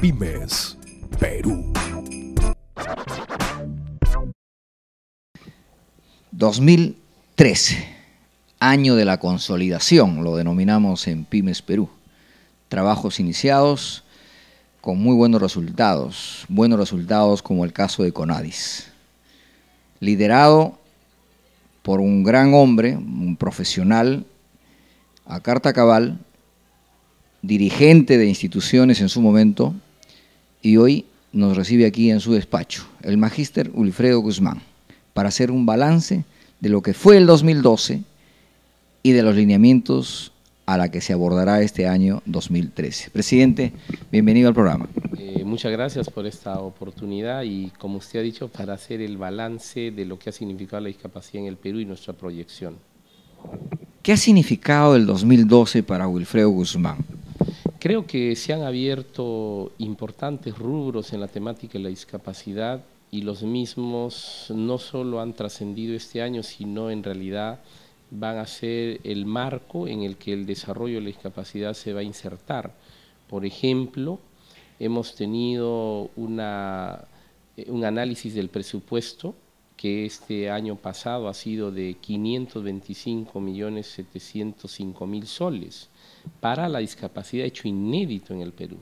Pymes Perú. 2013, año de la consolidación, lo denominamos en Pymes Perú. Trabajos iniciados con muy buenos resultados como el caso de Conadis. Liderado por un gran hombre, un profesional, a carta cabal, dirigente de instituciones en su momento, y hoy nos recibe aquí en su despacho, el magíster Wilfredo Guzmán, para hacer un balance de lo que fue el 2012 y de los lineamientos a la que se abordará este año 2013. Presidente, bienvenido al programa. Muchas gracias por esta oportunidad y, como usted ha dicho, para hacer el balance de lo que ha significado la discapacidad en el Perú y nuestra proyección. ¿Qué ha significado el 2012 para Wilfredo Guzmán? Creo que se han abierto importantes rubros en la temática de la discapacidad y los mismos no solo han trascendido este año, sino en realidad van a ser el marco en el que el desarrollo de la discapacidad se va a insertar. Por ejemplo, hemos tenido un análisis del presupuesto que este año pasado ha sido de 525.705.000 soles para la discapacidad, hecho inédito en el Perú.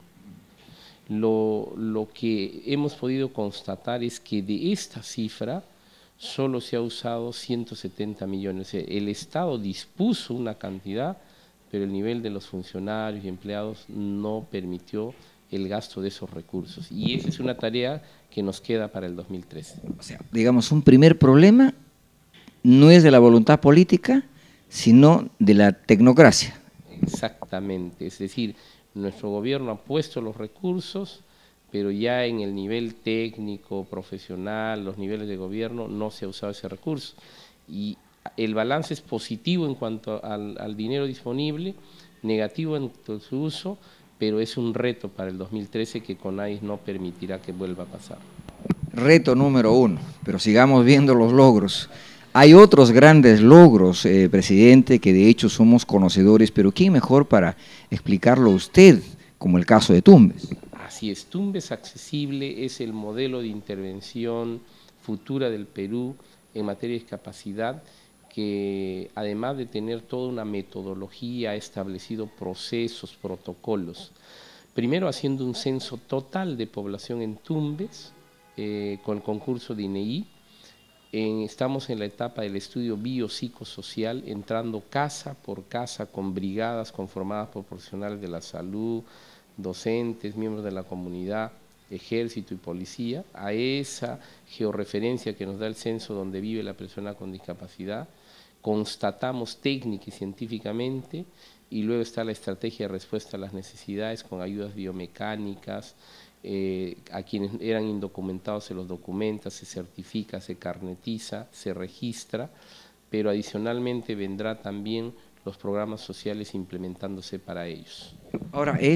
Lo que hemos podido constatar es que de esta cifra solo se ha usado 170 millones. El Estado dispuso una cantidad, pero el nivel de los funcionarios y empleados no permitió el gasto de esos recursos. Y esa es una tarea que nos queda para el 2013. O sea, digamos, un primer problema no es de la voluntad política, sino de la tecnocracia. Exactamente, es decir, nuestro gobierno ha puesto los recursos, pero ya en el nivel técnico, profesional, los niveles de gobierno, no se ha usado ese recurso. Y el balance es positivo en cuanto al dinero disponible, negativo en su uso, pero es un reto para el 2013 que Conadis no permitirá que vuelva a pasar. Reto número 1, pero sigamos viendo los logros. Hay otros grandes logros, presidente, que de hecho somos conocedores, pero ¿quién mejor para explicarlo usted, como el caso de Tumbes? Así es, Tumbes Accesible es el modelo de intervención futura del Perú en materia de discapacidad, que además de tener toda una metodología, ha establecido procesos, protocolos. Primero haciendo un censo total de población en Tumbes, con el concurso de INEI. Estamos en la etapa del estudio biopsicosocial, entrando casa por casa con brigadas conformadas por profesionales de la salud, docentes, miembros de la comunidad, ejército y policía, a esa georreferencia que nos da el censo donde vive la persona con discapacidad. Constatamos técnica y científicamente, y luego está la estrategia de respuesta a las necesidades con ayudas biomecánicas. A quienes eran indocumentados se los documenta, se certifica, se carnetiza, se registra, pero adicionalmente vendrá también los programas sociales implementándose para ellos. Ahora, a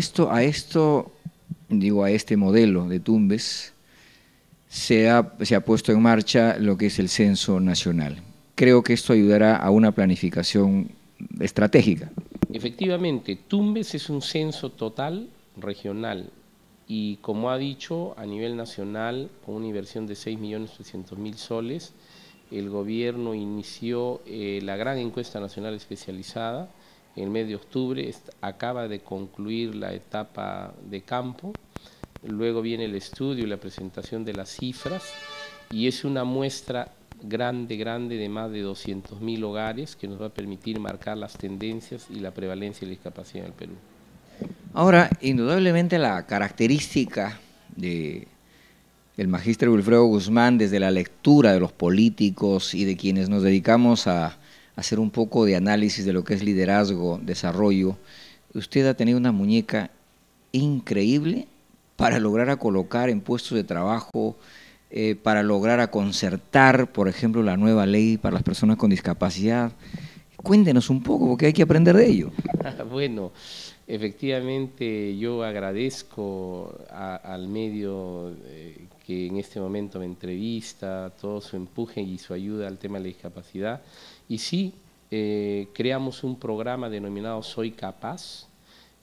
este modelo de Tumbes se ha puesto en marcha lo que es el censo nacional. Creo que esto ayudará a una planificación estratégica. Efectivamente, Tumbes es un censo total regional y, como ha dicho, a nivel nacional, con una inversión de 6.300.000 soles, el gobierno inició la gran encuesta nacional especializada en el mes de octubre, acaba de concluir la etapa de campo, luego viene el estudio y la presentación de las cifras, y es una muestra grande de más de 200.000 hogares que nos va a permitir marcar las tendencias y la prevalencia de la discapacidad en el Perú. Ahora, indudablemente la característica del magíster Wilfredo Guzmán, desde la lectura de los políticos y de quienes nos dedicamos a hacer un poco de análisis de lo que es liderazgo, desarrollo, usted ha tenido una muñeca increíble para lograr a colocar en puestos de trabajo, para lograr a concertar, por ejemplo, la nueva ley para las personas con discapacidad. Cuéntenos un poco, porque hay que aprender de ello. Bueno, efectivamente yo agradezco al medio que en este momento me entrevista, todo su empuje y su ayuda al tema de la discapacidad. Y sí, creamos un programa denominado Soy Capaz,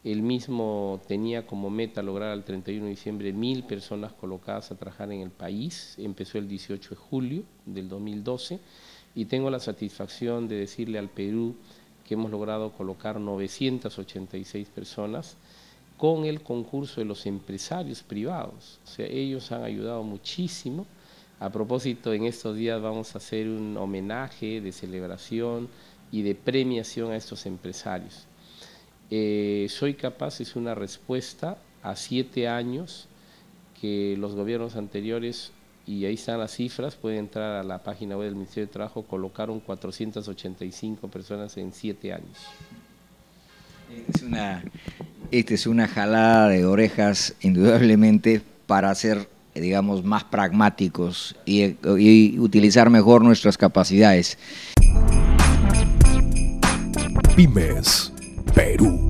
Él mismo tenía como meta lograr al 31 de diciembre 1000 personas colocadas a trabajar en el país. Empezó el 18 de julio del 2012 y tengo la satisfacción de decirle al Perú que hemos logrado colocar 986 personas con el concurso de los empresarios privados. O sea, ellos han ayudado muchísimo. A propósito, en estos días vamos a hacer un homenaje de celebración y de premiación a estos empresarios. Soy Capaz es una respuesta a 7 años que los gobiernos anteriores, y ahí están las cifras, pueden entrar a la página web del Ministerio de Trabajo, colocaron 485 personas en 7 años. Esta es una jalada de orejas, indudablemente, para ser, digamos, más pragmáticos y utilizar mejor nuestras capacidades. Pymes Perú.